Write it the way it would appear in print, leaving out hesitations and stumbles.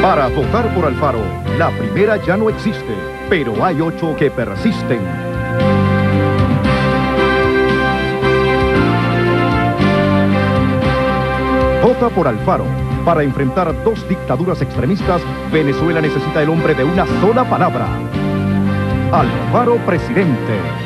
Para votar por Alfaro, la primera ya no existe, pero hay 8 que persisten. Vota por Alfaro. Para enfrentar 2 dictaduras extremistas, Venezuela necesita el hombre de una sola palabra. Alfaro presidente.